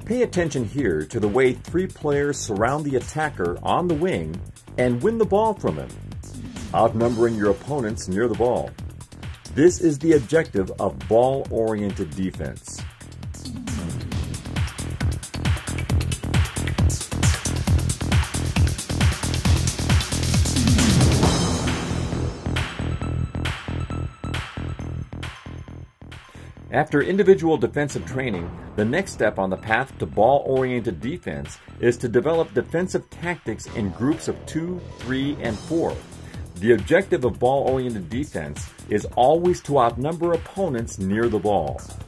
Pay attention here to the way 3 players surround the attacker on the wing and win the ball from him, outnumbering your opponents near the ball. This is the objective of ball-oriented defense. After individual defensive training, the next step on the path to ball-oriented defense is to develop defensive tactics in groups of 2, 3, and 4. The objective of ball-oriented defense is always to outnumber opponents near the ball.